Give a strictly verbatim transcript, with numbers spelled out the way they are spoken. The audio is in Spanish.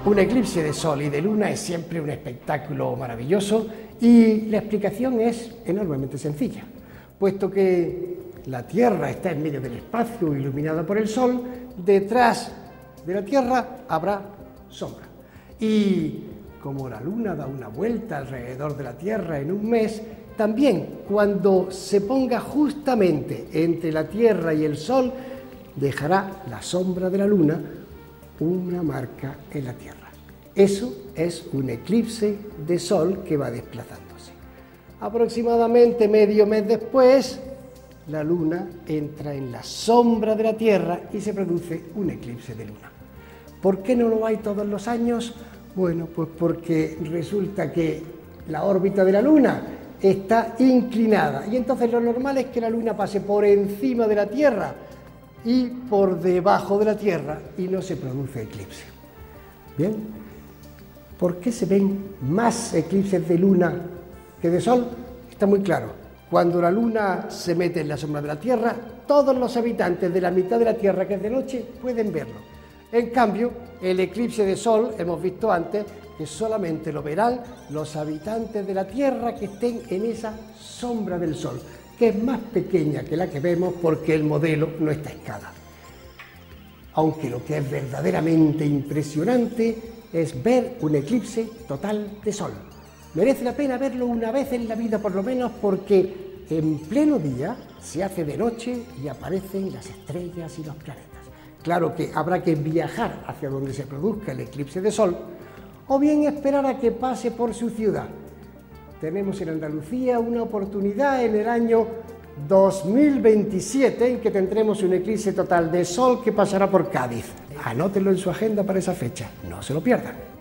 Un eclipse de sol y de luna es siempre un espectáculo maravilloso y la explicación es enormemente sencilla. Puesto que la Tierra está en medio del espacio iluminada por el sol, detrás de la Tierra habrá sombra. Y como la luna da una vuelta alrededor de la Tierra en un mes, también cuando se ponga justamente entre la Tierra y el sol, dejará la sombra de la luna una marca en la Tierra. Eso es un eclipse de sol que va desplazándose. Aproximadamente medio mes después, la luna entra en la sombra de la Tierra y se produce un eclipse de luna. ¿Por qué no lo hay todos los años? Bueno, pues porque resulta que la órbita de la luna está inclinada y entonces lo normal es que la luna pase por encima de la Tierra y por debajo de la Tierra y no se produce eclipse. Bien, ¿por qué se ven más eclipses de luna que de sol? Está muy claro. Cuando la luna se mete en la sombra de la Tierra, todos los habitantes de la mitad de la Tierra, que es de noche, pueden verlo. En cambio, el eclipse de sol, hemos visto antes, que solamente lo verán los habitantes de la Tierra que estén en esa sombra del sol, que es más pequeña que la que vemos porque el modelo no está a escala. Aunque lo que es verdaderamente impresionante es ver un eclipse total de sol. Merece la pena verlo una vez en la vida por lo menos porque en pleno día se hace de noche y aparecen las estrellas y los planetas. Claro que habrá que viajar hacia donde se produzca el eclipse de sol o bien esperar a que pase por su ciudad. Tenemos en Andalucía una oportunidad en el año dos mil veintisiete en que tendremos un eclipse total de sol que pasará por Cádiz. Anótenlo en su agenda para esa fecha, no se lo pierdan.